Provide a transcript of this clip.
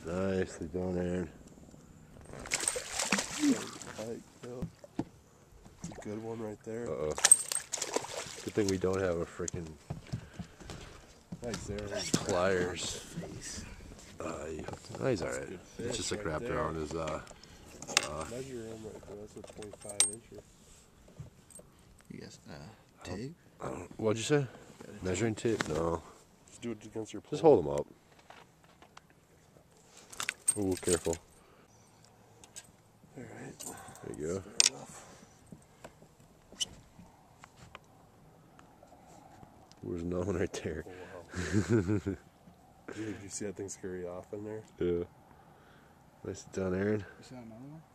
Nicely done, Aaron. It's a good one right there. Uh-oh. Good thing we don't have a freaking nice Aaron. pliers. He's alright. He's just like wrapped around his measure him right there. That's a 25 incher. You guys tape? What'd you say? Measuring tape? No. Just do it against your pole. Just hold them up. Ooh, careful. Alright. There you go. Fair enough. There's no one right there. Oh, wow. Dude, did you see that thing scurry off in there? Yeah. Nice done, Aaron. You see another one?